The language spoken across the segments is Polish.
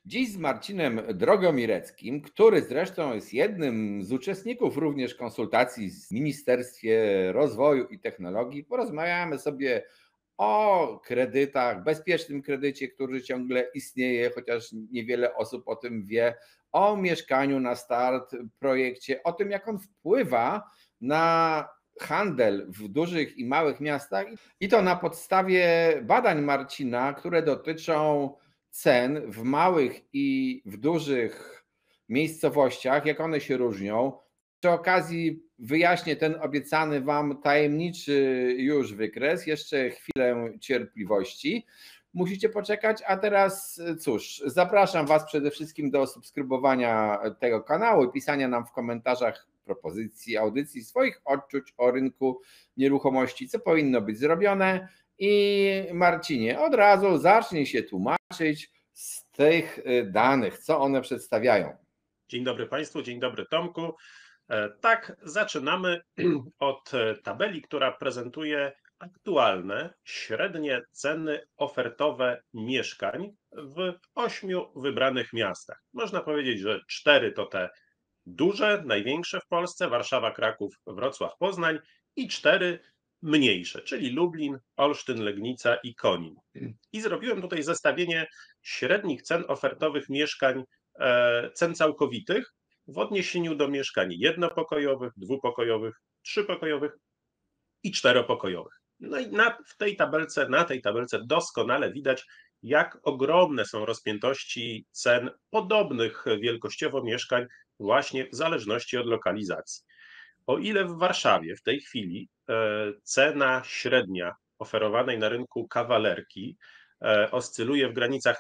Dziś z Marcinem Drogomireckim, który zresztą jest jednym z uczestników również konsultacji z Ministerstwie Rozwoju i Technologii, porozmawiamy sobie o kredytach, bezpiecznym kredycie, który ciągle istnieje, chociaż niewiele osób o tym wie, o mieszkaniu na start, projekcie, o tym, jak on wpływa na handel w dużych i małych miastach, i to na podstawie badań Marcina, które dotyczą cen w małych i w dużych miejscowościach, jak one się różnią. Przy okazji wyjaśnię ten obiecany Wam tajemniczy już wykres. Jeszcze chwilę cierpliwości. Musicie poczekać, a teraz cóż, zapraszam Was przede wszystkim do subskrybowania tego kanału i pisania nam w komentarzach propozycji, audycji, swoich odczuć o rynku nieruchomości, co powinno być zrobione. I Marcinie, od razu zacznij się tłumaczyć z tych danych, co one przedstawiają. Dzień dobry Państwu, dzień dobry Tomku. Tak, zaczynamy od tabeli, która prezentuje aktualne średnie ceny ofertowe mieszkań w 8 wybranych miastach. Można powiedzieć, że 4 to te duże, największe w Polsce: Warszawa, Kraków, Wrocław, Poznań, i 4 mniejsze, czyli Lublin, Olsztyn, Legnica i Konin. I zrobiłem tutaj zestawienie średnich cen ofertowych mieszkań, cen całkowitych w odniesieniu do mieszkań jednopokojowych, dwupokojowych, trzypokojowych i czteropokojowych. No i na tej tabelce doskonale widać, jak ogromne są rozpiętości cen podobnych wielkościowo mieszkań właśnie w zależności od lokalizacji. O ile w Warszawie w tej chwili cena średnia oferowanej na rynku kawalerki oscyluje w granicach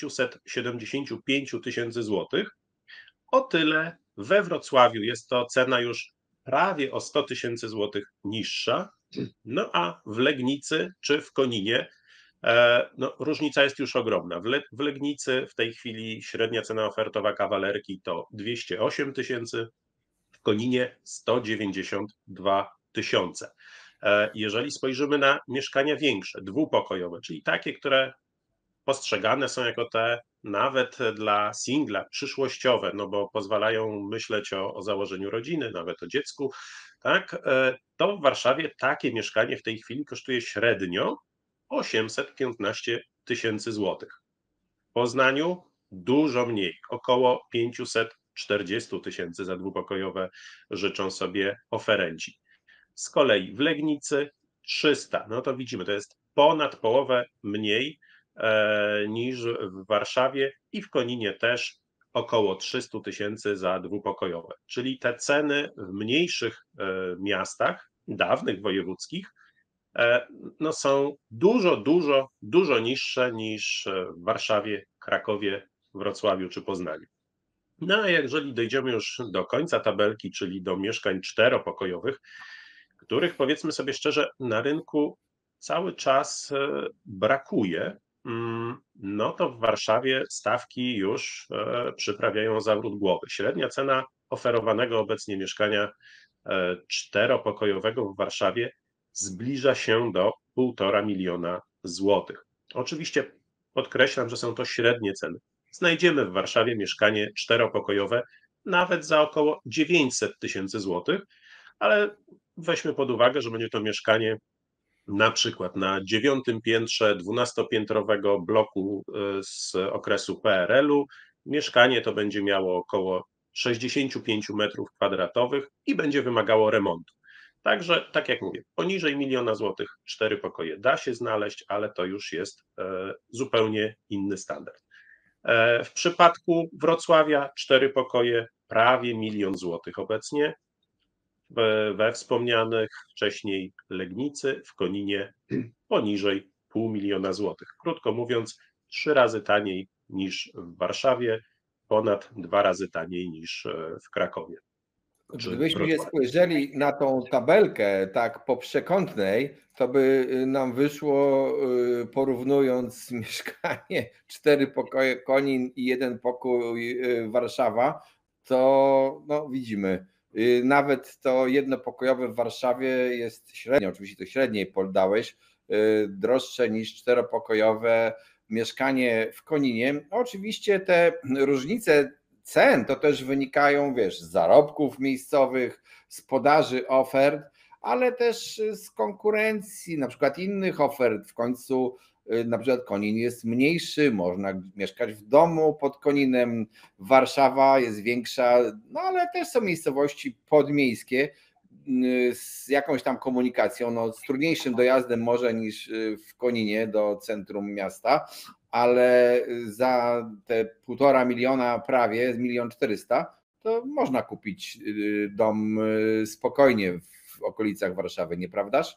575 000 złotych, o tyle we Wrocławiu jest to cena już prawie o 100 000 złotych niższa, no a w Legnicy czy w Koninie różnica jest już ogromna. W Legnicy w tej chwili średnia cena ofertowa kawalerki to 208 000, w Koninie 192 000. Jeżeli spojrzymy na mieszkania większe, dwupokojowe, czyli takie, które postrzegane są jako te nawet dla singla przyszłościowe, no bo pozwalają myśleć o założeniu rodziny, nawet o dziecku, tak, to w Warszawie takie mieszkanie w tej chwili kosztuje średnio 815 000 złotych. W Poznaniu dużo mniej, około 540 000 za dwupokojowe życzą sobie oferenci. Z kolei w Legnicy 300, no to widzimy, to jest ponad połowę mniej niż w Warszawie, i w Koninie też około 300 000 za dwupokojowe. Czyli te ceny w mniejszych miastach, dawnych wojewódzkich, no są dużo niższe niż w Warszawie, Krakowie, Wrocławiu czy Poznaniu. No a jeżeli dojdziemy już do końca tabelki, czyli do mieszkań czteropokojowych, których, powiedzmy sobie szczerze, na rynku cały czas brakuje, no to w Warszawie stawki już przyprawiają zawrót głowy. Średnia cena oferowanego obecnie mieszkania czteropokojowego w Warszawie zbliża się do 1,5 miliona złotych. Oczywiście podkreślam, że są to średnie ceny. Znajdziemy w Warszawie mieszkanie czteropokojowe nawet za około 900 000 złotych, ale weźmy pod uwagę, że będzie to mieszkanie na przykład na 9. piętrze 12-piętrowego bloku z okresu PRL-u. Mieszkanie to będzie miało około 65 m² i będzie wymagało remontu. Także, tak jak mówię, poniżej 1 000 000 złotych 4 pokoje da się znaleźć, ale to już jest zupełnie inny standard. W przypadku Wrocławia 4 pokoje prawie 1 000 000 złotych obecnie, we wspomnianych wcześniej Legnicy, w Koninie poniżej 500 000 złotych. Krótko mówiąc, 3 razy taniej niż w Warszawie, ponad 2 razy taniej niż w Krakowie. Gdybyśmy spojrzeli na tą tabelkę tak po przekątnej, to by nam wyszło, porównując mieszkanie 4 pokoje Konin i 1 pokój Warszawa, to no widzimy, nawet to jednopokojowe w Warszawie jest średnio, oczywiście to średniej podałeś, droższe niż czteropokojowe mieszkanie w Koninie. Oczywiście te różnice cen to też wynikają, wiesz, z zarobków miejscowych, z podaży ofert, ale też z konkurencji, na przykład innych ofert. W końcu na przykład Konin jest mniejszy, można mieszkać w domu pod Koninem, Warszawa jest większa, no ale też są miejscowości podmiejskie z jakąś tam komunikacją, no, z trudniejszym dojazdem może niż w Koninie do centrum miasta, ale za te 1,5 miliona prawie, 1,400,000, to można kupić dom spokojnie w okolicach Warszawy, nieprawdaż?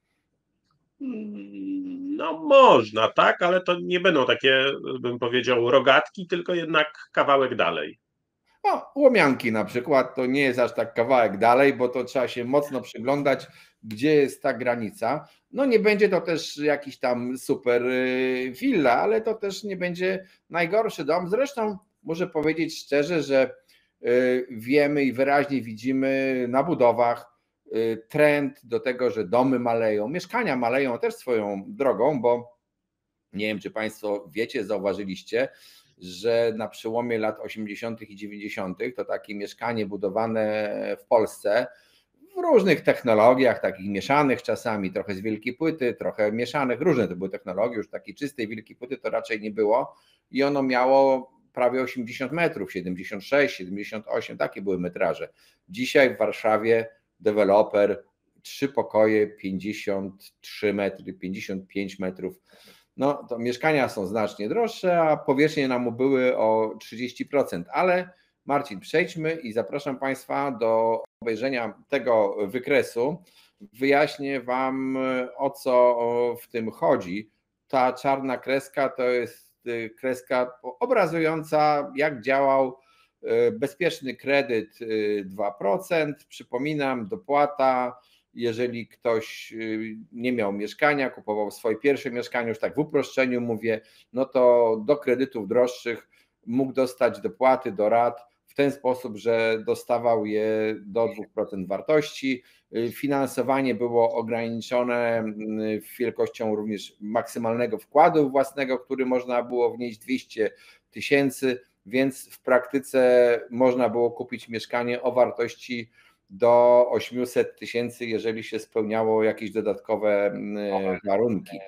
No można, tak, ale to nie będą takie, bym powiedział, rogatki, tylko jednak kawałek dalej. No, Łomianki na przykład to nie jest aż tak kawałek dalej, bo to trzeba się mocno przyglądać, gdzie jest ta granica. No nie będzie to też jakiś tam super willa, ale to też nie będzie najgorszy dom. Zresztą muszę powiedzieć szczerze, że wiemy i wyraźnie widzimy na budowach trend do tego, że domy maleją, mieszkania maleją też swoją drogą, bo nie wiem, czy Państwo wiecie, zauważyliście, że na przełomie lat 80. i 90. to takie mieszkanie budowane w Polsce w różnych technologiach, takich mieszanych czasami, trochę z wielkiej płyty, trochę mieszanych, różne to były technologie, już takiej czystej wielkiej płyty to raczej nie było i ono miało prawie 80 metrów, 76, 78, takie były metraże. Dzisiaj w Warszawie deweloper 3 pokoje, 53 metry, 55 metrów. No to mieszkania są znacznie droższe, a powierzchnie nam ubyły o 30%. Ale Marcin, przejdźmy i zapraszam Państwa do obejrzenia tego wykresu. Wyjaśnię Wam, o co w tym chodzi. Ta czarna kreska to jest kreska obrazująca, jak działał bezpieczny kredyt 2%. Przypominam, dopłata. Jeżeli ktoś nie miał mieszkania, kupował swoje pierwsze mieszkanie, już tak w uproszczeniu mówię, no to do kredytów droższych mógł dostać dopłaty do rat w ten sposób, że dostawał je do 2% wartości. Finansowanie było ograniczone wielkością również maksymalnego wkładu własnego, który można było wnieść 200 000, więc w praktyce można było kupić mieszkanie o wartości do 800 000, jeżeli się spełniało jakieś dodatkowe warunki.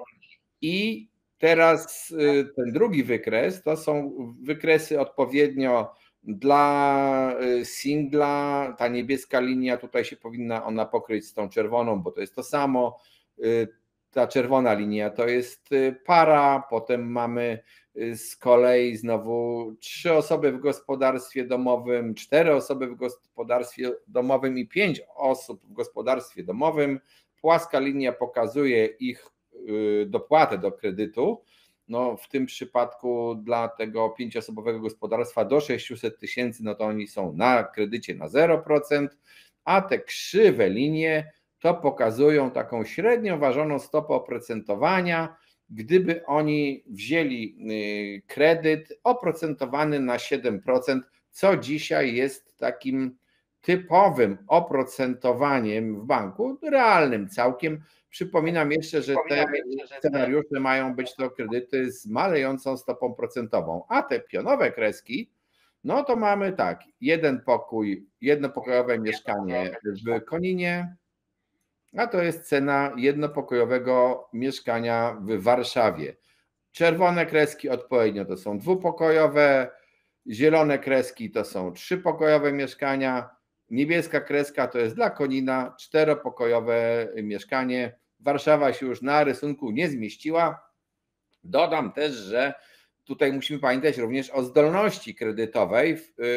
I teraz ten drugi wykres to są wykresy odpowiednio dla singla. Ta niebieska linia tutaj się powinna ona pokryć z tą czerwoną, bo to jest to samo. Ta czerwona linia to jest para, potem mamy z kolei znowu 3 osoby w gospodarstwie domowym, 4 osoby w gospodarstwie domowym i 5 osób w gospodarstwie domowym. Płaska linia pokazuje ich dopłatę do kredytu. No, w tym przypadku dla tego 5-osobowego gospodarstwa do 600 000, no to oni są na kredycie na 0%, a te krzywe linie to pokazują taką średnio ważoną stopę oprocentowania, gdyby oni wzięli kredyt oprocentowany na 7%, co dzisiaj jest takim typowym oprocentowaniem w banku, realnym całkiem. Przypominam jeszcze, że te scenariusze mają być to kredyty z malejącą stopą procentową, a te pionowe kreski, no to mamy tak, jeden pokój, jednopokojowe mieszkanie w Koninie, a to jest cena jednopokojowego mieszkania w Warszawie. Czerwone kreski odpowiednio to są dwupokojowe, zielone kreski to są 3-pokojowe mieszkania, niebieska kreska to jest dla Konina 4-pokojowe mieszkanie. Warszawa się już na rysunku nie zmieściła. Dodam też, że tutaj musimy pamiętać również o zdolności kredytowej,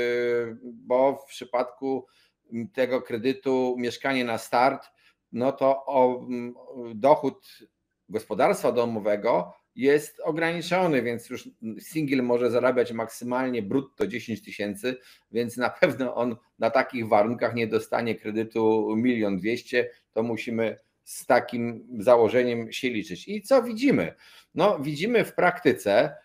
bo w przypadku tego kredytu mieszkanie na start, no to dochód gospodarstwa domowego jest ograniczony, więc już singiel może zarabiać maksymalnie brutto 10 000, więc na pewno on na takich warunkach nie dostanie kredytu 1 200 000, to musimy z takim założeniem się liczyć. I co widzimy? No widzimy w praktyce,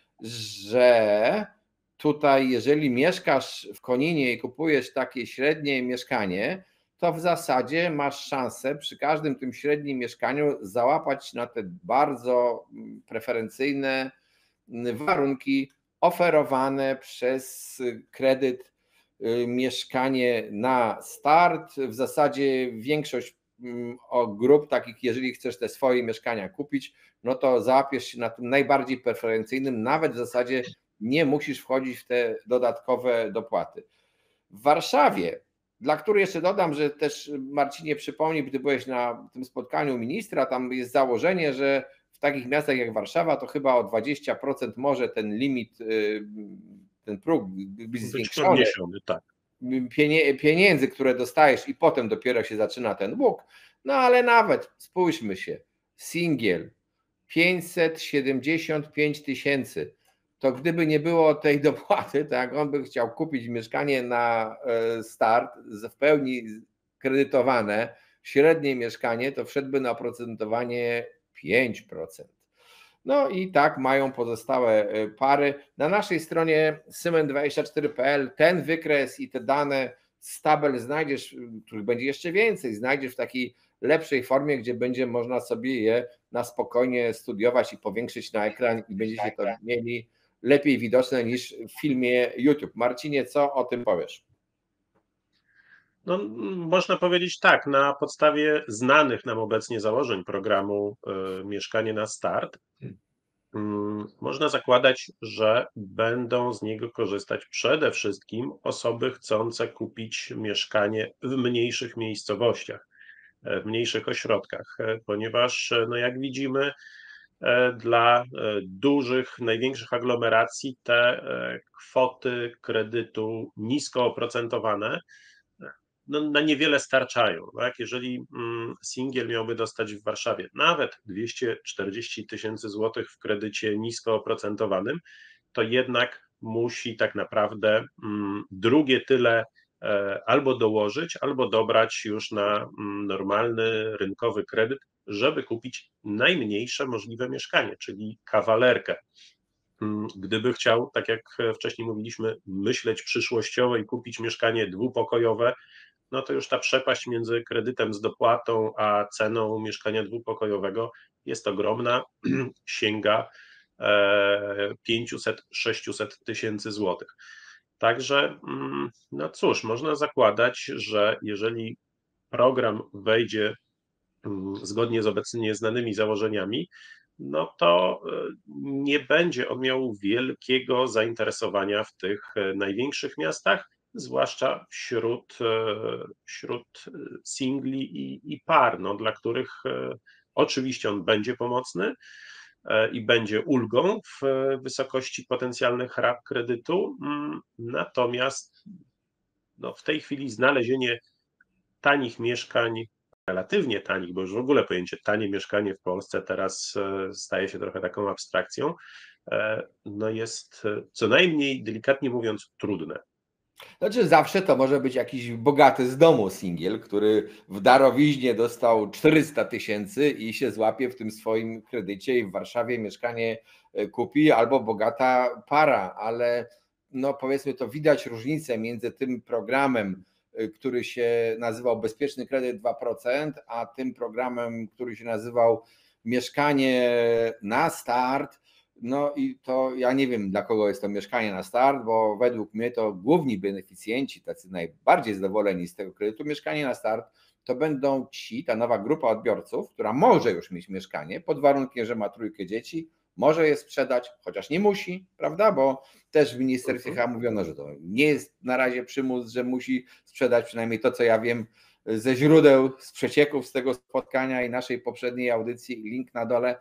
że tutaj jeżeli mieszkasz w Koninie i kupujesz takie średnie mieszkanie, to w zasadzie masz szansę przy każdym tym średnim mieszkaniu załapać na te bardzo preferencyjne warunki oferowane przez kredyt Mieszkanie na Start. W zasadzie większość grup takich, jeżeli chcesz te swoje mieszkania kupić, no to załapiesz się na tym najbardziej preferencyjnym, nawet w zasadzie nie musisz wchodzić w te dodatkowe dopłaty. W Warszawie, dla której jeszcze dodam, że też Marcinie przypomnij, gdy byłeś na tym spotkaniu ministra, tam jest założenie, że w takich miastach jak Warszawa to chyba o 20% może ten limit, ten próg być zwiększony. Podniesiony, tak. Pieniędzy, które dostajesz i potem dopiero się zaczyna ten łuk. No ale nawet, spójrzmy się, singiel 575 000. To gdyby nie było tej dopłaty, to jak on by chciał kupić mieszkanie na Start, w pełni kredytowane, średnie mieszkanie, to wszedłby na oprocentowanie 5%. No i tak mają pozostałe pary. Na naszej stronie Symen24.pl ten wykres i te dane z tabel znajdziesz, których będzie jeszcze więcej, znajdziesz w takiej lepszej formie, gdzie będzie można sobie je na spokojnie studiować i powiększyć na ekran i będziecie to mieli lepiej widoczne niż w filmie YouTube. Marcinie, co o tym powiesz? No, można powiedzieć tak, na podstawie znanych nam obecnie założeń programu Mieszkanie na Start, można zakładać, że będą z niego korzystać przede wszystkim osoby chcące kupić mieszkanie w mniejszych miejscowościach, w mniejszych ośrodkach, ponieważ no jak widzimy, dla dużych, największych aglomeracji te kwoty kredytu nisko oprocentowane no, na niewiele starczają. Tak? Jeżeli singiel miałby dostać w Warszawie nawet 240 000 złotych w kredycie nisko oprocentowanym, to jednak musi tak naprawdę drugie tyle albo dołożyć, albo dobrać już na normalny rynkowy kredyt, żeby kupić najmniejsze możliwe mieszkanie, czyli kawalerkę. Gdyby chciał, tak jak wcześniej mówiliśmy, myśleć przyszłościowo i kupić mieszkanie dwupokojowe, no to już ta przepaść między kredytem z dopłatą a ceną mieszkania dwupokojowego jest ogromna, sięga 500-600 tysięcy złotych. Także, no cóż, można zakładać, że jeżeli program wejdzie zgodnie z obecnie znanymi założeniami, no to nie będzie on miał wielkiego zainteresowania w tych największych miastach, zwłaszcza wśród singli i par, no, dla których oczywiście on będzie pomocny i będzie ulgą w wysokości potencjalnych rat kredytu, natomiast no, w tej chwili znalezienie tanich mieszkań, relatywnie tanich, bo już w ogóle pojęcie tanie mieszkanie w Polsce teraz staje się trochę taką abstrakcją, no jest co najmniej, delikatnie mówiąc, trudne. Znaczy zawsze to może być jakiś bogaty z domu singiel, który w darowiźnie dostał 400 000 i się złapie w tym swoim kredycie i w Warszawie mieszkanie kupi, albo bogata para, ale no powiedzmy to widać różnicę między tym programem, który się nazywał Bezpieczny Kredyt 2%, a tym programem, który się nazywał Mieszkanie na Start. No i to ja nie wiem, dla kogo jest to mieszkanie na start, bo według mnie to główni beneficjenci, tacy najbardziej zadowoleni z tego kredytu, mieszkanie na start, to będą ta nowa grupa odbiorców, która może już mieć mieszkanie, pod warunkiem, że ma 3 dzieci, może je sprzedać, chociaż nie musi, prawda, bo też w ministerstwie chyba mówiono, że to nie jest na razie przymus, że musi sprzedać, przynajmniej to, co ja wiem ze źródeł, z przecieków z tego spotkania i naszej poprzedniej audycji, link na dole.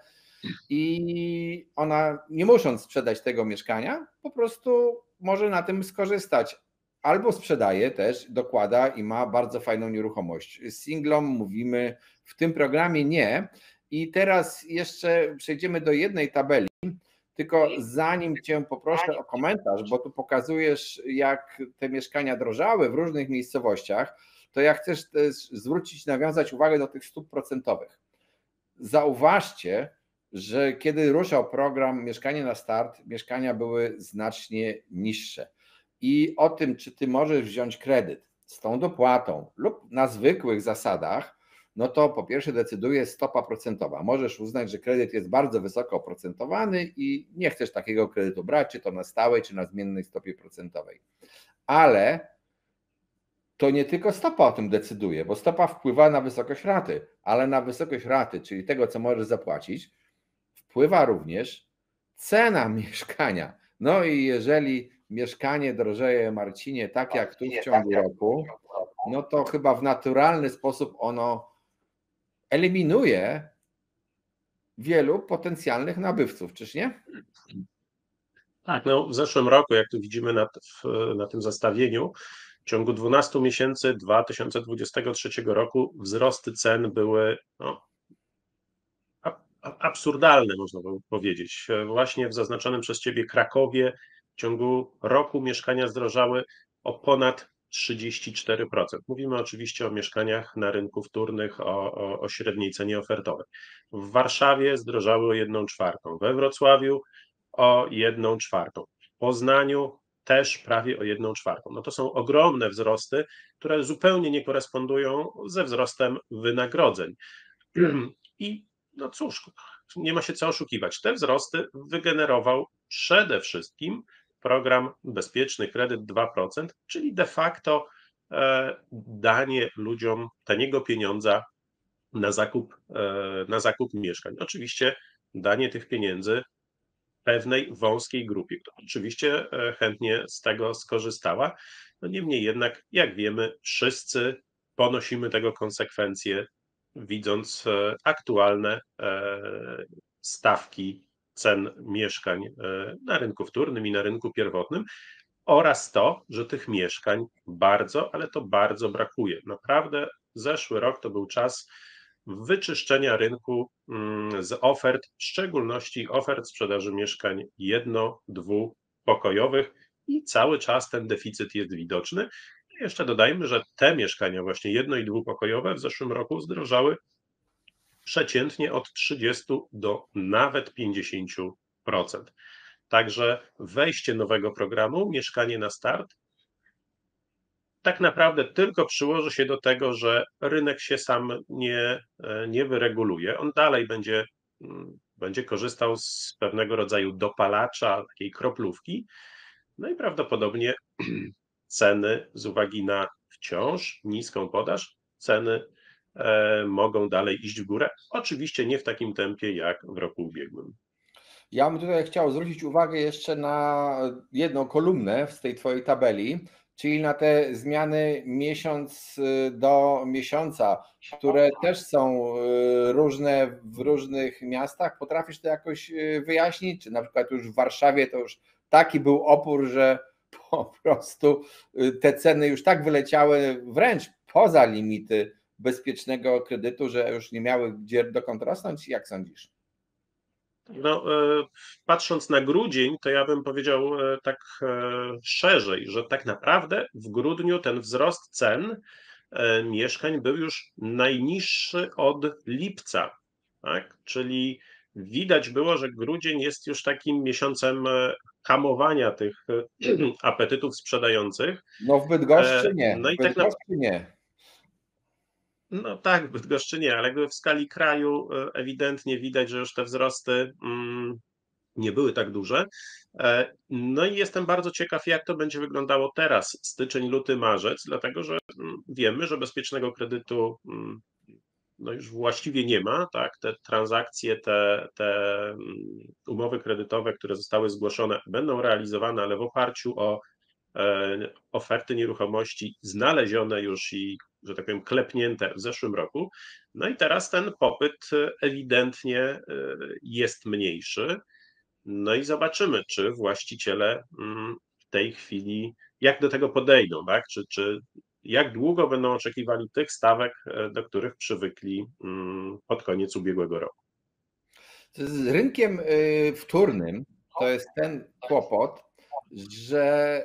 I ona, nie musząc sprzedać tego mieszkania, po prostu może na tym skorzystać. Albo sprzedaje też, dokłada i ma bardzo fajną nieruchomość. Z singlom mówimy w tym programie nie. I teraz jeszcze przejdziemy do jednej tabeli, tylko zanim Cię poproszę o komentarz, bo tu pokazujesz, jak te mieszkania drożały w różnych miejscowościach, to ja chcę też zwrócić, nawiązać uwagę do tych stóp procentowych. Zauważcie, że kiedy ruszał program Mieszkanie na Start, mieszkania były znacznie niższe. I o tym, czy ty możesz wziąć kredyt z tą dopłatą lub na zwykłych zasadach, no to po pierwsze decyduje stopa procentowa. Możesz uznać, że kredyt jest bardzo wysoko oprocentowany i nie chcesz takiego kredytu brać, czy to na stałej, czy na zmiennej stopie procentowej. Ale to nie tylko stopa o tym decyduje, bo stopa wpływa na wysokość raty, ale na wysokość raty, czyli tego, co możesz zapłacić, wpływa również cena mieszkania. No i jeżeli mieszkanie drożeje, Marcinie, tak jak tu w ciągu roku, no to chyba w naturalny sposób ono eliminuje wielu potencjalnych nabywców, czyż nie? Tak, no w zeszłym roku, jak tu widzimy na tym zestawieniu, w ciągu 12 miesięcy 2023 roku wzrosty cen były absurdalne, można by powiedzieć. Właśnie w zaznaczonym przez Ciebie Krakowie w ciągu roku mieszkania zdrożały o ponad 34%. Mówimy oczywiście o mieszkaniach na rynku wtórnych o średniej cenie ofertowej. W Warszawie zdrożały o 1/4, we Wrocławiu o 1/4, w Poznaniu też prawie o 1/4. No to są ogromne wzrosty, które zupełnie nie korespondują ze wzrostem wynagrodzeń. I no cóż, nie ma się co oszukiwać. Te wzrosty wygenerował przede wszystkim program Bezpieczny Kredyt 2%, czyli de facto danie ludziom taniego pieniądza na zakup mieszkań. Oczywiście danie tych pieniędzy pewnej wąskiej grupie, która oczywiście chętnie z tego skorzystała. No niemniej jednak, jak wiemy, wszyscy ponosimy tego konsekwencje, widząc aktualne stawki cen mieszkań na rynku wtórnym i na rynku pierwotnym oraz to, że tych mieszkań bardzo, ale to bardzo brakuje. Naprawdę zeszły rok to był czas wyczyszczenia rynku z ofert, w szczególności ofert sprzedaży mieszkań jedno-dwupokojowych i cały czas ten deficyt jest widoczny. Jeszcze dodajmy, że te mieszkania właśnie jedno- i dwupokojowe w zeszłym roku zdrożały przeciętnie od 30 do nawet 50%. Także wejście nowego programu Mieszkanie na start tak naprawdę tylko przyłoży się do tego, że rynek się sam nie wyreguluje. On dalej będzie korzystał z pewnego rodzaju dopalacza, takiej kroplówki, no i prawdopodobnie ceny z uwagi na wciąż niską podaż, ceny mogą dalej iść w górę. Oczywiście nie w takim tempie jak w roku ubiegłym. Ja bym tutaj chciał zwrócić uwagę jeszcze na jedną kolumnę z tej Twojej tabeli, czyli na te zmiany miesiąc do miesiąca, które też są różne w różnych miastach. Potrafisz to jakoś wyjaśnić? Czy na przykład już w Warszawie to już taki był opór, że po prostu te ceny już tak wyleciały wręcz poza limity bezpiecznego kredytu, że już nie miały gdzie dokąd rosnąć? Jak sądzisz? No, patrząc na grudzień, to ja bym powiedział tak szerzej, że tak naprawdę w grudniu ten wzrost cen mieszkań był już najniższy od lipca, tak? Czyli widać było, że grudzień jest już takim miesiącem hamowania tych apetytów sprzedających. No w Bydgoszczy nie, No w i tak Bydgoszczy nie. no tak, w Bydgoszczy nie, ale jakby w skali kraju ewidentnie widać, że już te wzrosty nie były tak duże. No i jestem bardzo ciekaw, jak to będzie wyglądało teraz, styczeń, luty, marzec, dlatego że wiemy, że bezpiecznego kredytu no już właściwie nie ma, tak? Te transakcje, te umowy kredytowe, które zostały zgłoszone, będą realizowane, ale w oparciu o oferty nieruchomości znalezione już i, że tak powiem, klepnięte w zeszłym roku. No i teraz ten popyt ewidentnie jest mniejszy. No i zobaczymy, czy właściciele w tej chwili jak do tego podejdą, tak? Czy jak długo będą oczekiwali tych stawek, do których przywykli pod koniec ubiegłego roku. Z rynkiem wtórnym to jest ten kłopot, że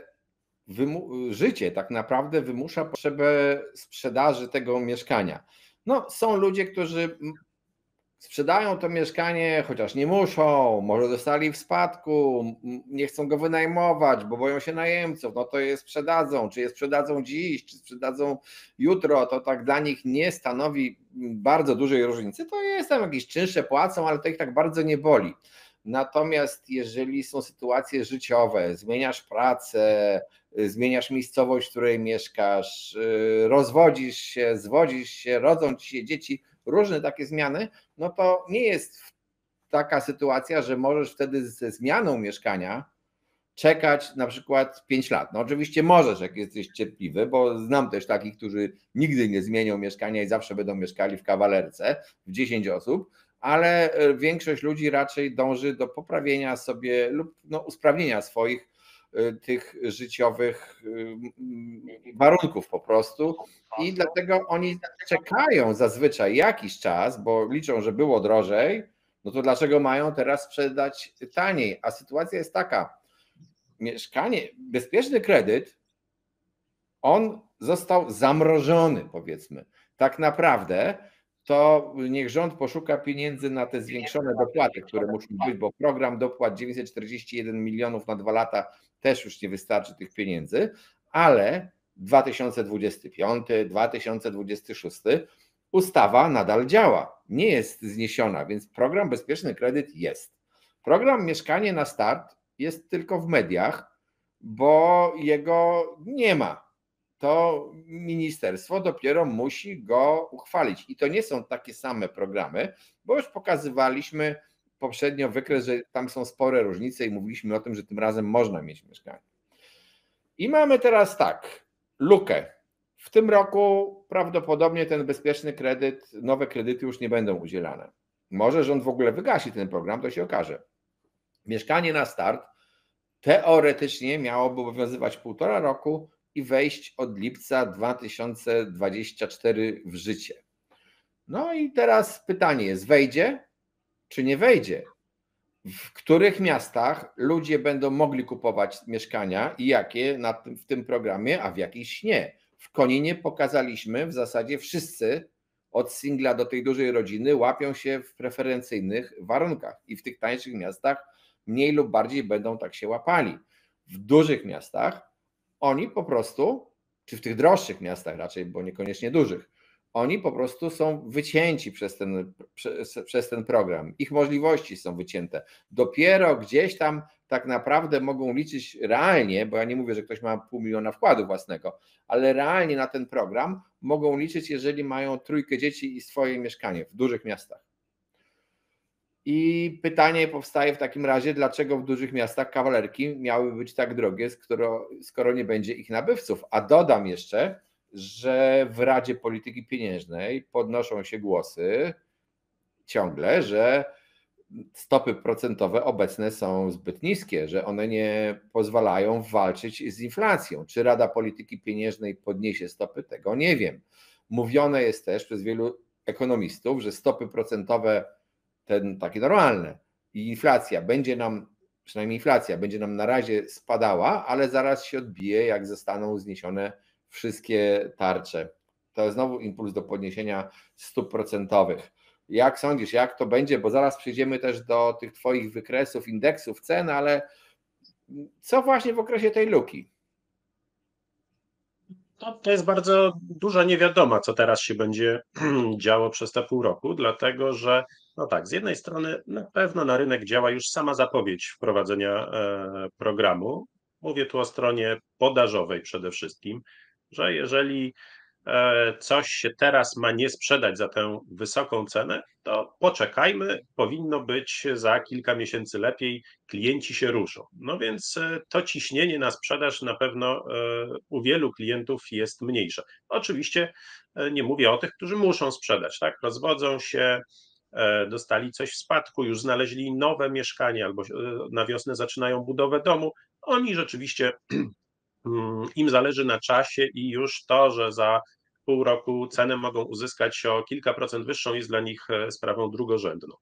życie tak naprawdę wymusza potrzebę sprzedaży tego mieszkania. No, są ludzie, którzy sprzedają to mieszkanie, chociaż nie muszą, może dostali w spadku, nie chcą go wynajmować, bo boją się najemców, no to je sprzedadzą. Czy je sprzedadzą dziś, czy sprzedadzą jutro, to tak dla nich nie stanowi bardzo dużej różnicy. To jest tam jakieś czynsze płacą, ale to ich tak bardzo nie boli. Natomiast jeżeli są sytuacje życiowe, zmieniasz pracę, zmieniasz miejscowość, w której mieszkasz, rozwodzisz się, zwodzisz się, rodzą ci się dzieci, różne takie zmiany, no to nie jest taka sytuacja, że możesz wtedy ze zmianą mieszkania czekać na przykład 5 lat. No oczywiście możesz, jak jesteś cierpliwy, bo znam też takich, którzy nigdy nie zmienią mieszkania i zawsze będą mieszkali w kawalerce w 10 osób, ale większość ludzi raczej dąży do poprawienia sobie lub usprawnienia swoich tych życiowych warunków po prostu i dlatego oni czekają zazwyczaj jakiś czas, bo liczą, że było drożej, no to dlaczego mają teraz sprzedać taniej? A sytuacja jest taka, mieszkanie, bezpieczny kredyt, on został zamrożony, powiedzmy. Tak naprawdę to niech rząd poszuka pieniędzy na te zwiększone dopłaty, które muszą być, bo program dopłat 941 milionów na 2 lata też już nie wystarczy tych pieniędzy, ale 2025, 2026 ustawa nadal działa, nie jest zniesiona, więc program Bezpieczny Kredyt jest. Program Mieszkanie na Start jest tylko w mediach, bo jego nie ma. To ministerstwo dopiero musi go uchwalić. I to nie są takie same programy, bo już pokazywaliśmy poprzednio wykres, że tam są spore różnice i mówiliśmy o tym, że tym razem można mieć mieszkanie. I mamy teraz tak, lukę. W tym roku prawdopodobnie ten bezpieczny kredyt, nowe kredyty już nie będą udzielane. Może rząd w ogóle wygasi ten program, to się okaże. Mieszkanie na Start teoretycznie miałoby obowiązywać 1,5 roku i wejść od lipca 2024 w życie. No i teraz pytanie jest, wejdzie czy nie wejdzie? W których miastach ludzie będą mogli kupować mieszkania i jakie w tym programie, a w jakichś nie? W Koninie pokazaliśmy, w zasadzie wszyscy od singla do tej dużej rodziny łapią się w preferencyjnych warunkach i w tych tańszych miastach mniej lub bardziej będą tak się łapali. W dużych miastach oni po prostu, czy w tych droższych miastach raczej, bo niekoniecznie dużych, oni po prostu są wycięci przez ten program. Ich możliwości są wycięte. Dopiero gdzieś tam tak naprawdę mogą liczyć realnie, bo ja nie mówię, że ktoś ma 500 000 wkładu własnego, ale realnie na ten program mogą liczyć, jeżeli mają 3 dzieci i swoje mieszkanie w dużych miastach. I pytanie powstaje w takim razie, dlaczego w dużych miastach kawalerki miały być tak drogie, skoro nie będzie ich nabywców. A dodam jeszcze, że w Radzie Polityki Pieniężnej podnoszą się głosy ciągle, że stopy procentowe obecne są zbyt niskie, że one nie pozwalają walczyć z inflacją. Czy Rada Polityki Pieniężnej podniesie stopy? Tego nie wiem. Mówione jest też przez wielu ekonomistów, że stopy procentowe takie normalne i inflacja będzie nam, przynajmniej inflacja będzie nam na razie spadała, ale zaraz się odbije, jak zostaną zniesione wszystkie tarcze. To jest znowu impuls do podniesienia stóp procentowych. Jak sądzisz, jak to będzie? Bo zaraz przejdziemy też do tych twoich wykresów, indeksów cen, ale co właśnie w okresie tej luki? To jest bardzo duża niewiadoma, co teraz się będzie działo przez te pół roku, dlatego że, no tak, z jednej strony na pewno na rynek działa już sama zapowiedź wprowadzenia programu. Mówię tu o stronie podażowej przede wszystkim, że jeżeli coś się teraz ma nie sprzedać za tę wysoką cenę, to poczekajmy, powinno być za kilka miesięcy lepiej, klienci się ruszą. No więc to ciśnienie na sprzedaż na pewno u wielu klientów jest mniejsze. Oczywiście nie mówię o tych, którzy muszą sprzedać, tak? Rozwodzą się, dostali coś w spadku, już znaleźli nowe mieszkanie albo na wiosnę zaczynają budowę domu. Oni rzeczywiście im zależy na czasie i już to, że za pół roku cenę mogą uzyskać o kilka procent wyższą, jest dla nich sprawą drugorzędną.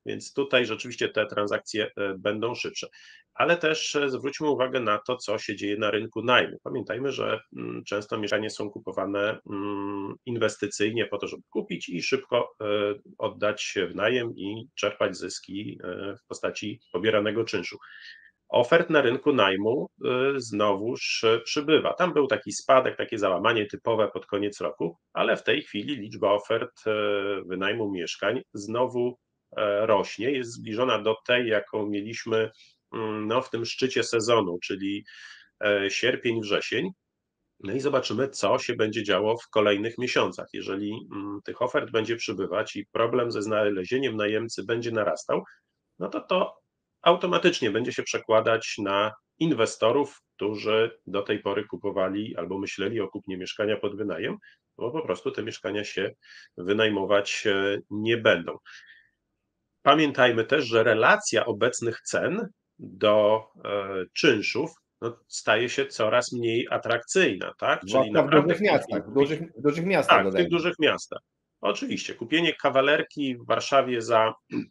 więc tutaj rzeczywiście te transakcje będą szybsze. Ale też zwróćmy uwagę na to, co się dzieje na rynku najmu. Pamiętajmy, że często mieszkania są kupowane inwestycyjnie po to, żeby kupić i szybko oddać w najem i czerpać zyski w postaci pobieranego czynszu. Ofert na rynku najmu znowuż przybywa. Tam był taki spadek, takie załamanie typowe pod koniec roku, ale w tej chwili liczba ofert wynajmu mieszkań znowu rośnie, jest zbliżona do tej, jaką mieliśmy no, w tym szczycie sezonu, czyli sierpień, wrzesień. No i zobaczymy, co się będzie działo w kolejnych miesiącach. Jeżeli tych ofert będzie przybywać i problem ze znalezieniem najemcy będzie narastał, no to automatycznie będzie się przekładać na inwestorów, którzy do tej pory kupowali albo myśleli o kupnie mieszkania pod wynajem, bo po prostu te mieszkania się wynajmować nie będą. Pamiętajmy też, że relacja obecnych cen do czynszów no, staje się coraz mniej atrakcyjna, tak? Czyli Zwłaszcza w naprawdę dużych w tej chwili miastach, kupić, w dużych miastach tak, w tych dodajmy. dużych miastach. Oczywiście, kupienie kawalerki w Warszawie za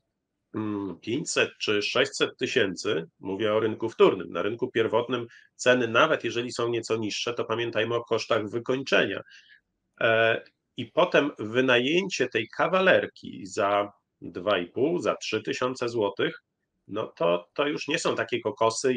500 czy 600 tysięcy, mówię o rynku wtórnym. Na rynku pierwotnym ceny, nawet jeżeli są nieco niższe, to pamiętajmy o kosztach wykończenia. I potem wynajęcie tej kawalerki za 2,5, za 3 tysiące złotych, no to już nie są takie kokosy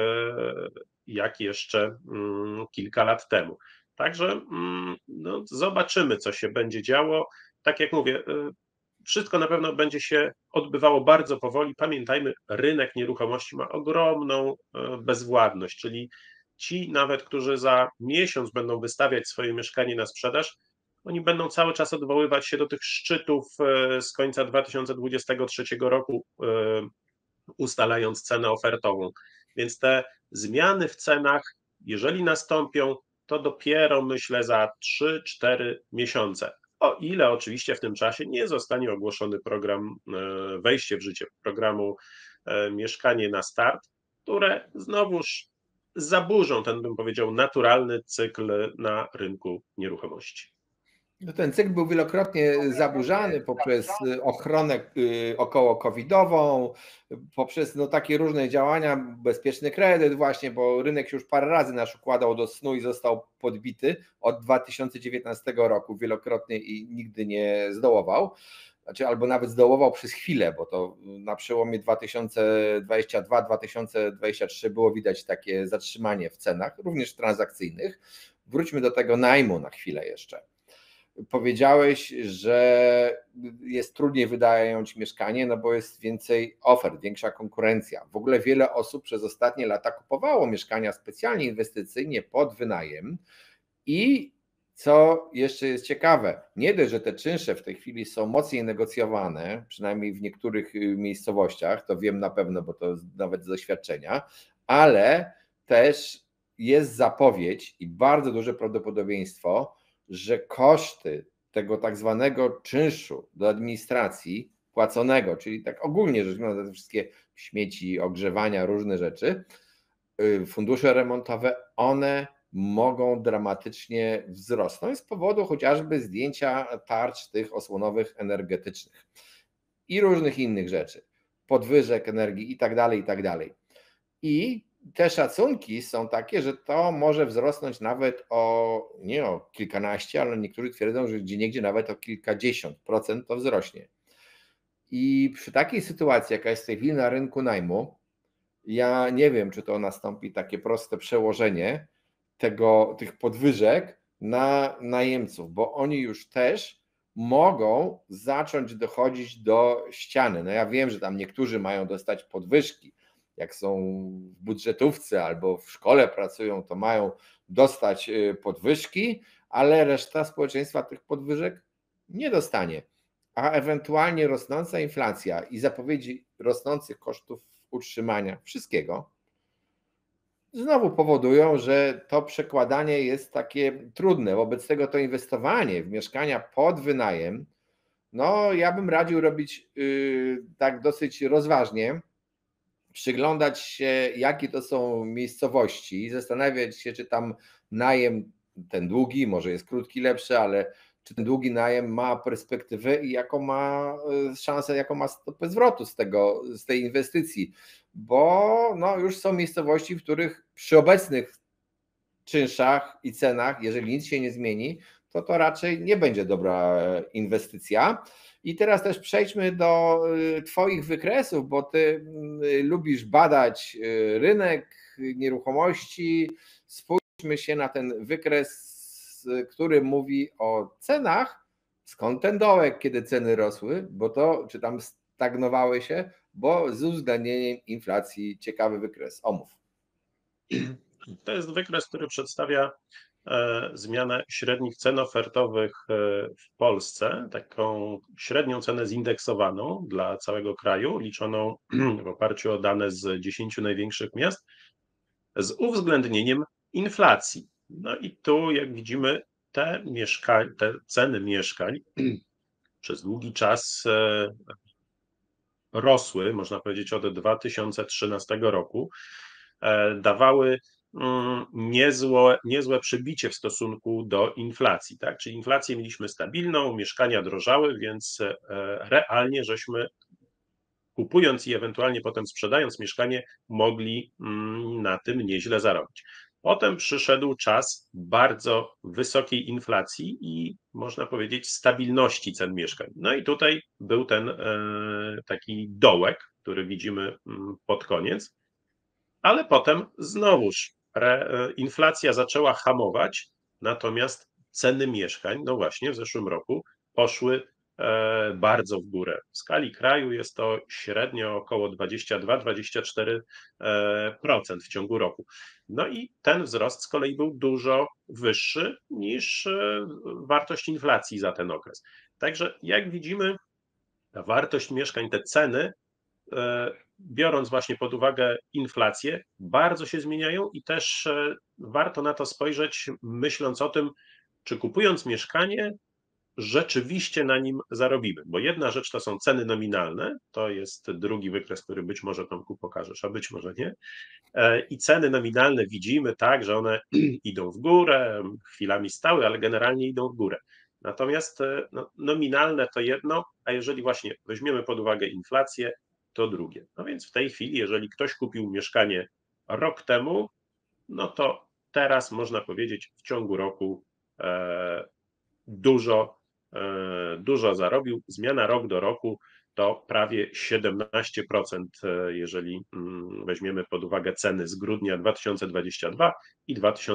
jak jeszcze kilka lat temu. Także no, zobaczymy, co się będzie działo. Tak jak mówię, wszystko na pewno będzie się odbywało bardzo powoli. Pamiętajmy, rynek nieruchomości ma ogromną bezwładność, czyli ci nawet, którzy za miesiąc będą wystawiać swoje mieszkanie na sprzedaż, oni będą cały czas odwoływać się do tych szczytów z końca 2023 roku, ustalając cenę ofertową. Więc te zmiany w cenach, jeżeli nastąpią, to dopiero myślę za 3-4 miesiące. O ile oczywiście w tym czasie nie zostanie ogłoszony program, wejście w życie programu Mieszkanie na start, które znowuż zaburzą ten, bym powiedział, naturalny cykl na rynku nieruchomości. No ten cykl był wielokrotnie zaburzany poprzez ochronę około-covidową, poprzez no, takie różne działania, bezpieczny kredyt właśnie, bo rynek się już parę razy nas układał do snu i został podbity od 2019 roku wielokrotnie i nigdy nie zdołował. Znaczy, albo nawet zdołował przez chwilę, bo to na przełomie 2022-2023 było widać takie zatrzymanie w cenach, również transakcyjnych. Wróćmy do tego najmu na chwilę jeszcze. Powiedziałeś, że jest trudniej wynająć mieszkanie, no bo jest więcej ofert, większa konkurencja. W ogóle wiele osób przez ostatnie lata kupowało mieszkania specjalnie inwestycyjnie pod wynajem i co jeszcze jest ciekawe, nie dość, że te czynsze w tej chwili są mocniej negocjowane, przynajmniej w niektórych miejscowościach, to wiem na pewno, bo to nawet z doświadczenia, ale też jest zapowiedź i bardzo duże prawdopodobieństwo, że koszty tego tak zwanego czynszu do administracji płaconego, czyli tak ogólnie rzecz biorąc, te wszystkie śmieci, ogrzewania, różne rzeczy, fundusze remontowe, one mogą dramatycznie wzrosnąć z powodu chociażby zdjęcia tarcz tych osłonowych energetycznych i różnych innych rzeczy, podwyżek energii i tak dalej, i tak dalej. I te szacunki są takie, że to może wzrosnąć nawet nie o kilkanaście, ale niektórzy twierdzą, że gdzieniegdzie nawet o kilkadziesiąt procent to wzrośnie. I przy takiej sytuacji, jaka jest w tej chwili na rynku najmu, ja nie wiem, czy to nastąpi takie proste przełożenie tych podwyżek na najemców, bo oni już też mogą zacząć dochodzić do ściany. No ja wiem, że tam niektórzy mają dostać podwyżki, jak są w budżetówce albo w szkole pracują, to mają dostać podwyżki, ale reszta społeczeństwa tych podwyżek nie dostanie. A ewentualnie rosnąca inflacja i zapowiedzi rosnących kosztów utrzymania wszystkiego znowu powodują, że to przekładanie jest takie trudne. Wobec tego to inwestowanie w mieszkania pod wynajem, no ja bym radził robić tak dosyć rozważnie, przyglądać się, jakie to są miejscowości, zastanawiać się, czy tam najem ten długi, może jest krótki lepszy, ale czy ten długi najem ma perspektywę i jaką ma szansę, jaką ma stopę zwrotu z tej inwestycji. Bo no, już są miejscowości, w których przy obecnych czynszach i cenach, jeżeli nic się nie zmieni, to raczej nie będzie dobra inwestycja. I teraz też przejdźmy do Twoich wykresów, bo Ty lubisz badać rynek nieruchomości. Spójrzmy się na ten wykres, który mówi o cenach. Skąd ten dołek, kiedy ceny rosły, bo to, czy tam stagnowały się, bo z uwzględnieniem inflacji. Ciekawy wykres. Omów. To jest wykres, który przedstawia zmianę średnich cen ofertowych w Polsce, taką średnią cenę zindeksowaną dla całego kraju, liczoną w oparciu o dane z 10 największych miast, z uwzględnieniem inflacji. No i tu, jak widzimy, te ceny mieszkań przez długi czas rosły, można powiedzieć, od 2013 roku, dawały niezłe przebicie w stosunku do inflacji. Tak? Czyli inflację mieliśmy stabilną, mieszkania drożały, więc realnie żeśmy, kupując i ewentualnie potem sprzedając mieszkanie, mogli na tym nieźle zarobić. Potem przyszedł czas bardzo wysokiej inflacji i można powiedzieć stabilności cen mieszkań. No i tutaj był ten taki dołek, który widzimy pod koniec, ale potem znowuż inflacja zaczęła hamować, natomiast ceny mieszkań, no właśnie w zeszłym roku poszły bardzo w górę. W skali kraju jest to średnio około 22-24% w ciągu roku. No i ten wzrost z kolei był dużo wyższy niż wartość inflacji za ten okres. Także jak widzimy, ta wartość mieszkań, te ceny, biorąc właśnie pod uwagę inflację, bardzo się zmieniają i też warto na to spojrzeć, myśląc o tym, czy kupując mieszkanie, rzeczywiście na nim zarobimy. Bo jedna rzecz to są ceny nominalne, to jest drugi wykres, który być może Tomku pokażesz, a być może nie. I ceny nominalne widzimy tak, że one idą w górę, chwilami stały, ale generalnie idą w górę. Natomiast no, nominalne to jedno, a jeżeli właśnie weźmiemy pod uwagę inflację, to drugie. No więc w tej chwili, jeżeli ktoś kupił mieszkanie rok temu, no to teraz można powiedzieć w ciągu roku dużo zarobił. Zmiana rok do roku to prawie 17%, jeżeli weźmiemy pod uwagę ceny z grudnia 2022 i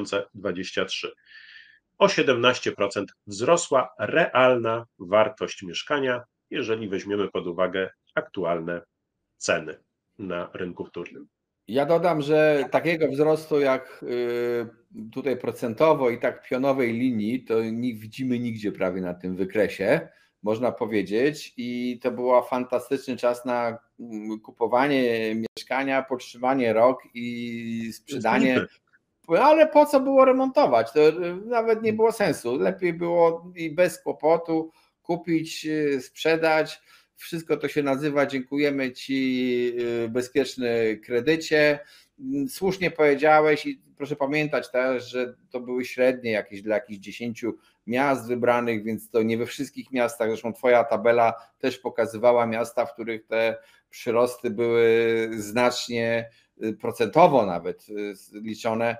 2023. O 17% wzrosła realna wartość mieszkania, jeżeli weźmiemy pod uwagę aktualne ceny na rynku wtórnym. Ja dodam, że takiego wzrostu jak tutaj procentowo i tak pionowej linii to nie widzimy nigdzie prawie na tym wykresie, można powiedzieć, i to był fantastyczny czas na kupowanie mieszkania, podtrzymanie rok i sprzedanie. Ale po co było remontować? To nawet nie było sensu. Lepiej było i bez kłopotu kupić, sprzedać. Wszystko to się nazywa dziękujemy Ci bezpieczny kredycie. Słusznie powiedziałeś i proszę pamiętać też, że to były średnie jakieś dla jakichś 10 miast wybranych, więc to nie we wszystkich miastach. Zresztą Twoja tabela też pokazywała miasta, w których te przyrosty były znacznie, procentowo nawet liczone,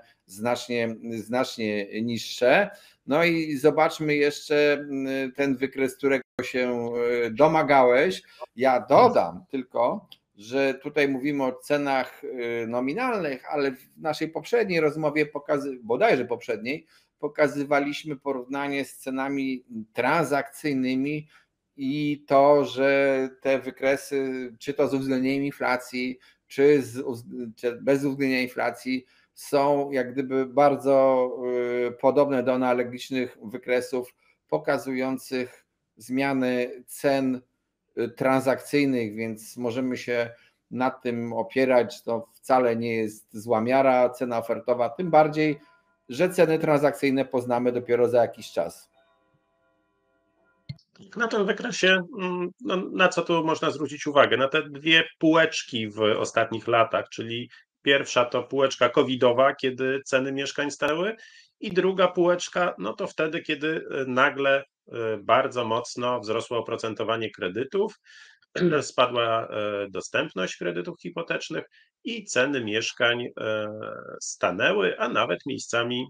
znacznie niższe. No i zobaczmy jeszcze ten wykres, którego się domagałeś. Ja dodam tylko, że tutaj mówimy o cenach nominalnych, ale w naszej poprzedniej rozmowie, bodajże poprzedniej, pokazywaliśmy porównanie z cenami transakcyjnymi i to, że te wykresy, czy to z uwzględnieniem inflacji, czy bez uwzględnienia inflacji, są jak gdyby bardzo podobne do analogicznych wykresów pokazujących zmiany cen transakcyjnych, więc możemy się nad tym opierać. To wcale nie jest zła miara, cena ofertowa, tym bardziej, że ceny transakcyjne poznamy dopiero za jakiś czas. Na tym wykresie, no, na co tu można zwrócić uwagę? Na te dwie półeczki w ostatnich latach, czyli pierwsza to półeczka covidowa, kiedy ceny mieszkań stały, i druga półeczka, no to wtedy, kiedy nagle bardzo mocno wzrosło oprocentowanie kredytów, spadła dostępność kredytów hipotecznych i ceny mieszkań stanęły, a nawet miejscami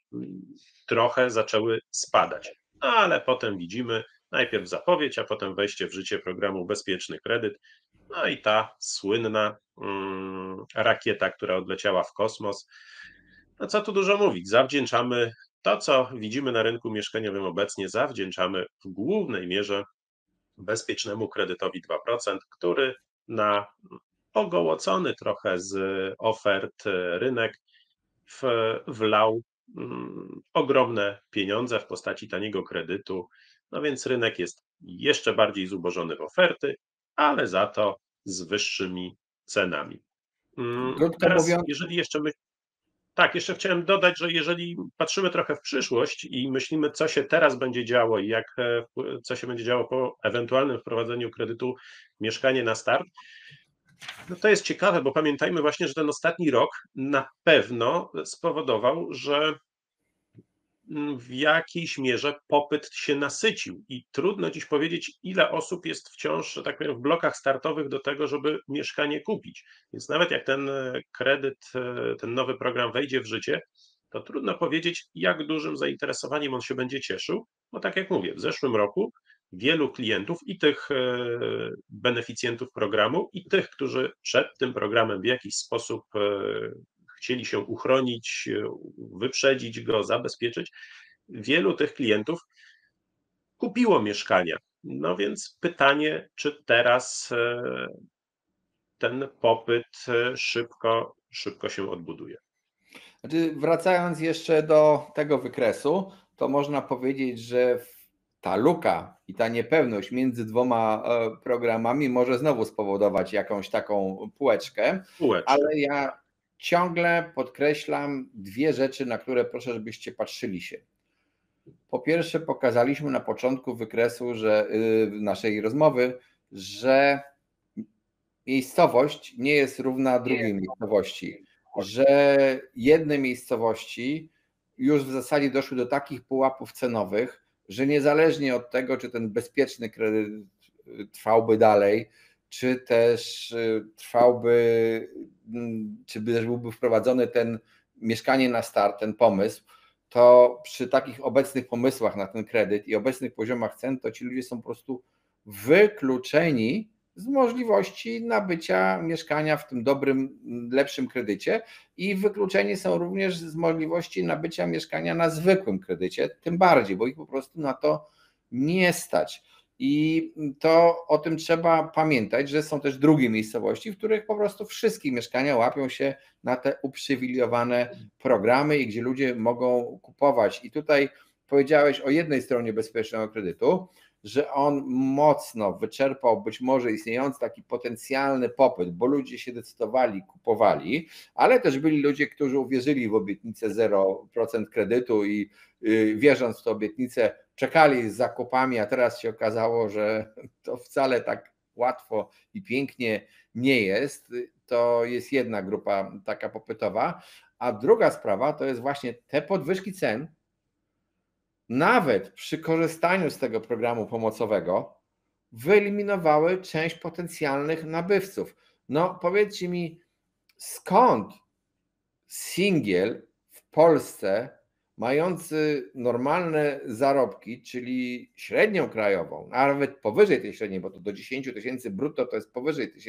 trochę zaczęły spadać. Ale potem widzimy najpierw zapowiedź, a potem wejście w życie programu Bezpieczny Kredyt. No i ta słynna rakieta, która odleciała w kosmos. No co tu dużo mówić, zawdzięczamy to, co widzimy na rynku mieszkaniowym obecnie, zawdzięczamy w głównej mierze bezpiecznemu kredytowi 2%, który na ogołocony trochę z ofert rynek wlał ogromne pieniądze w postaci taniego kredytu. No więc rynek jest jeszcze bardziej zubożony w oferty, ale za to z wyższymi cenami. Krótko Teraz, mówiąc, jeżeli jeszcze tak, jeszcze chciałem dodać, że jeżeli patrzymy trochę w przyszłość i myślimy, co się teraz będzie działo i co się będzie działo po ewentualnym wprowadzeniu kredytu Mieszkanie na Start, no to jest ciekawe, bo pamiętajmy właśnie, że ten ostatni rok na pewno spowodował, że w jakiejś mierze popyt się nasycił i trudno dziś powiedzieć, ile osób jest wciąż, że tak powiem, w blokach startowych do tego, żeby mieszkanie kupić. Więc nawet jak ten kredyt, ten nowy program wejdzie w życie, to trudno powiedzieć, jak dużym zainteresowaniem on się będzie cieszył, bo tak jak mówię, w zeszłym roku wielu klientów i tych beneficjentów programu, i tych, którzy przed tym programem w jakiś sposób chcieli się uchronić, wyprzedzić go, zabezpieczyć, wielu tych klientów kupiło mieszkania. No więc pytanie, czy teraz ten popyt szybko się odbuduje. znaczy wracając jeszcze do tego wykresu, to można powiedzieć, że ta luka i ta niepewność między dwoma programami może znowu spowodować jakąś taką półeczkę, ale ja ciągle podkreślam dwie rzeczy, na które proszę, żebyście patrzyli się. Po pierwsze, pokazaliśmy na początku wykresu, że naszej rozmowy, że miejscowość nie jest równa drugiej miejscowości, że jedne miejscowości już w zasadzie doszły do takich pułapów cenowych, że niezależnie od tego, czy ten bezpieczny kredyt trwałby dalej, czy też czy też byłby wprowadzony ten Mieszkanie na Start, ten pomysł, to przy takich obecnych pomysłach na ten kredyt i obecnych poziomach cen, to ci ludzie są po prostu wykluczeni z możliwości nabycia mieszkania w tym dobrym, lepszym kredycie i wykluczeni są również z możliwości nabycia mieszkania na zwykłym kredycie, tym bardziej, bo ich po prostu na to nie stać. I to o tym trzeba pamiętać, że są też drugie miejscowości, w których po prostu wszystkie mieszkania łapią się na te uprzywilejowane programy i gdzie ludzie mogą kupować. I tutaj powiedziałeś o jednej stronie bezpiecznego kredytu, że on mocno wyczerpał być może istniejący taki potencjalny popyt, bo ludzie się decydowali, kupowali, ale też byli ludzie, którzy uwierzyli w obietnicę 0% kredytu i wierząc w tę obietnicę czekali z zakupami, a teraz się okazało, że to wcale tak łatwo i pięknie nie jest. To jest jedna grupa taka popytowa, a druga sprawa to jest właśnie te podwyżki cen, nawet przy korzystaniu z tego programu pomocowego, wyeliminowały część potencjalnych nabywców. No powiedzcie mi, skąd singiel w Polsce mający normalne zarobki, czyli średnią krajową, nawet powyżej tej średniej, bo to do 10 tysięcy brutto to jest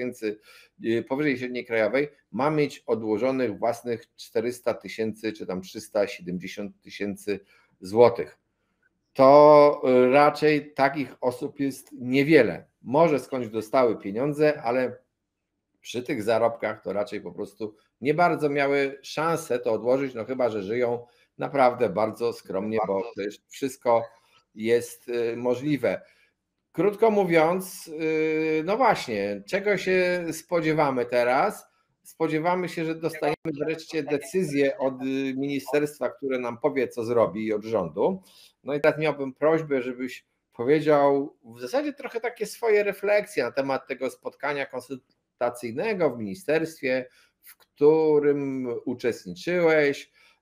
powyżej średniej krajowej, ma mieć odłożonych własnych 400 tysięcy czy tam 370 tysięcy złotych. To raczej takich osób jest niewiele. Może skądś dostały pieniądze, ale przy tych zarobkach to raczej po prostu nie bardzo miały szansę to odłożyć, no chyba że żyją naprawdę bardzo skromnie, bo też wszystko jest możliwe. Krótko mówiąc, no właśnie, czego się spodziewamy teraz? Spodziewamy się, że dostaniemy wreszcie decyzję od ministerstwa, które nam powie, co zrobi, i od rządu. No i teraz miałbym prośbę, żebyś powiedział w zasadzie trochę takie swoje refleksje na temat tego spotkania konsultacyjnego w ministerstwie, w którym uczestniczyłeś.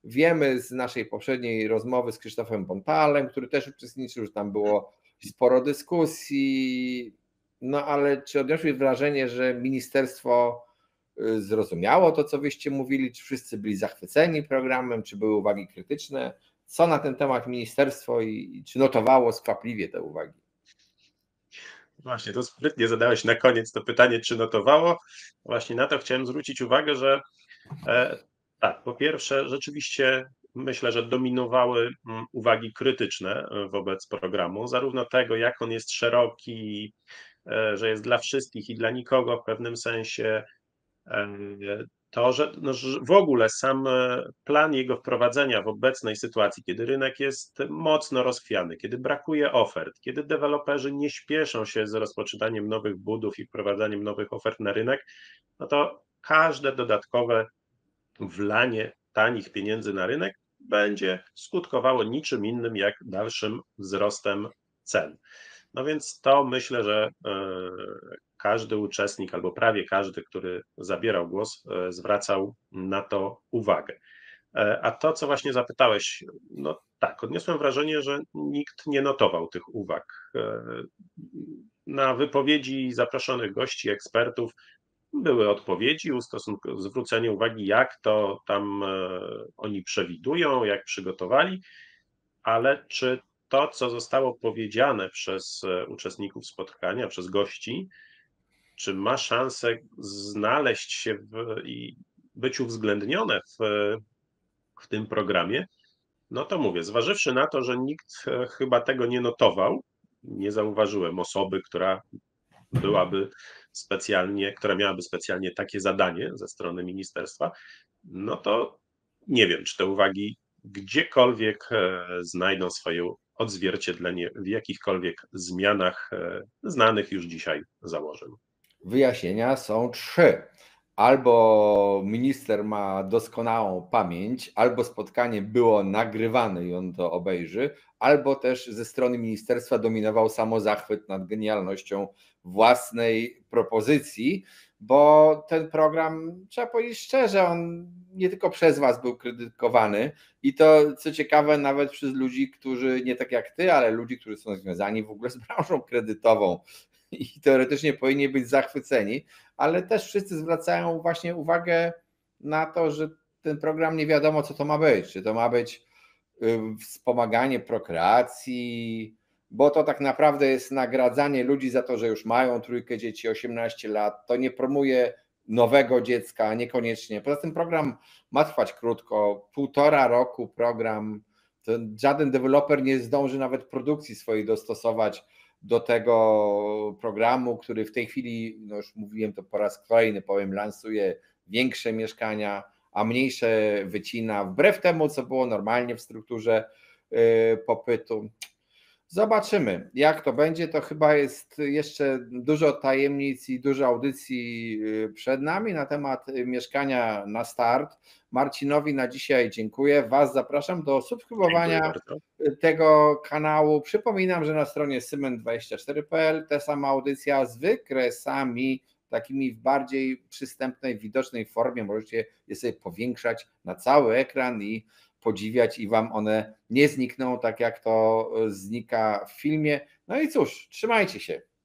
Wiemy z naszej poprzedniej rozmowy z Krzysztofem Bonpalem, który też uczestniczył, że tam było sporo dyskusji, no ale czy odniosłeś wrażenie, że ministerstwo zrozumiało to, co wyście mówili, czy wszyscy byli zachwyceni programem, czy były uwagi krytyczne? Co na ten temat ministerstwo i czy notowało skwapliwie te uwagi? Właśnie, to sprytnie zadałeś na koniec to pytanie, czy notowało. Właśnie na to chciałem zwrócić uwagę, że tak, po pierwsze, rzeczywiście myślę, że dominowały uwagi krytyczne wobec programu, zarówno tego, jak on jest szeroki, że jest dla wszystkich i dla nikogo w pewnym sensie. To, że w ogóle sam plan jego wprowadzenia w obecnej sytuacji, kiedy rynek jest mocno rozchwiany, kiedy brakuje ofert, kiedy deweloperzy nie śpieszą się z rozpoczynaniem nowych budów i wprowadzaniem nowych ofert na rynek, no to każde dodatkowe wlanie tanich pieniędzy na rynek będzie skutkowało niczym innym jak dalszym wzrostem cen. No więc to myślę, że każdy uczestnik albo prawie każdy, który zabierał głos, zwracał na to uwagę. A to, co właśnie zapytałeś, no tak, odniosłem wrażenie, że nikt nie notował tych uwag. Na wypowiedzi zaproszonych gości, ekspertów były odpowiedzi, zwrócenie uwagi, jak to tam oni przewidują, jak przygotowali, ale czy to, co zostało powiedziane przez uczestników spotkania, przez gości, czy ma szansę znaleźć się i być uwzględnione w tym programie, no to mówię, zważywszy na to, że nikt chyba tego nie notował, nie zauważyłem osoby, która miałaby specjalnie takie zadanie ze strony ministerstwa, no to nie wiem, czy te uwagi gdziekolwiek znajdą swoje odzwierciedlenie w jakichkolwiek zmianach znanych już dzisiaj założeń. Wyjaśnienia są trzy. Albo minister ma doskonałą pamięć, albo spotkanie było nagrywane i on to obejrzy, albo też ze strony ministerstwa dominował samozachwyt nad genialnością własnej propozycji, bo ten program, trzeba powiedzieć szczerze, on nie tylko przez was był krytykowany i to, co ciekawe, nawet przez ludzi, którzy nie tak jak ty, ale ludzi, którzy są związani w ogóle z branżą kredytową i teoretycznie powinni być zachwyceni, ale też wszyscy zwracają właśnie uwagę na to, że ten program nie wiadomo, co to ma być. Czy to ma być wspomaganie prokreacji, bo to tak naprawdę jest nagradzanie ludzi za to, że już mają trójkę dzieci, 18 lat. To nie promuje nowego dziecka, niekoniecznie. Poza tym program ma trwać krótko, 1,5 roku program. To żaden deweloper nie zdąży nawet produkcji swojej dostosować do tego programu, który w tej chwili, no już mówiłem to po raz kolejny, powiem, lansuje większe mieszkania, a mniejsze wycina, wbrew temu, co było normalnie w strukturze popytu. Zobaczymy, jak to będzie. To chyba jest jeszcze dużo tajemnic i dużo audycji przed nami na temat mieszkania na start. Marcinowi na dzisiaj dziękuję. Was zapraszam do subskrybowania tego kanału. Przypominam, że na stronie symen24.pl ta sama audycja z wykresami takimi w bardziej przystępnej, widocznej formie. Możecie je sobie powiększać na cały ekran i podziwiać i wam one nie znikną tak jak to znika w filmie. No i cóż, trzymajcie się.